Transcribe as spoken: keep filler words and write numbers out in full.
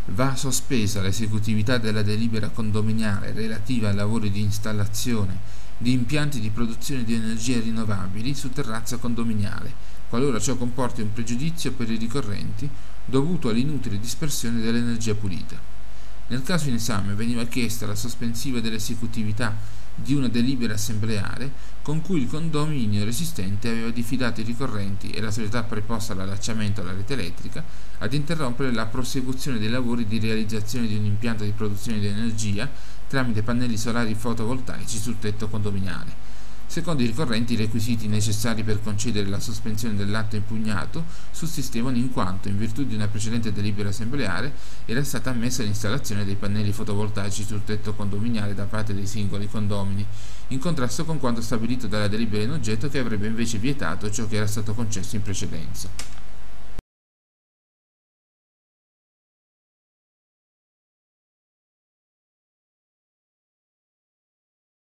Va sospesa l'esecutività della delibera condominiale relativa ai lavori di installazione di impianti di produzione di energie rinnovabili su terrazza condominiale, qualora ciò comporti un pregiudizio per i ricorrenti dovuto all'inutile dispersione dell'energia pulita. Nel caso in esame veniva chiesta la sospensiva dell'esecutività di una delibera assembleare con cui il condominio resistente aveva diffidato i ricorrenti e la società preposta all'allacciamento alla rete elettrica ad interrompere la prosecuzione dei lavori di realizzazione di un impianto di produzione di energia tramite pannelli solari fotovoltaici sul tetto condominiale. Secondo i ricorrenti, i requisiti necessari per concedere la sospensione dell'atto impugnato sussistevano in quanto, in virtù di una precedente delibera assembleare, era stata ammessa l'installazione dei pannelli fotovoltaici sul tetto condominiale da parte dei singoli condomini, in contrasto con quanto stabilito dalla delibera in oggetto, che avrebbe invece vietato ciò che era stato concesso in precedenza.